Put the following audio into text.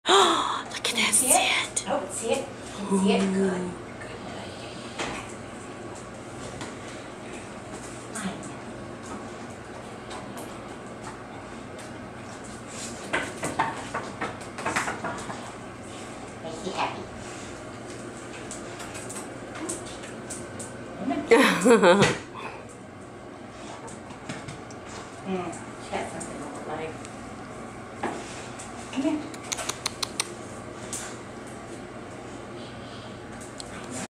Oh, look at that. See it? Oh, see it? Can see it? Good. Makes you happy. She got something on her leg. Come here.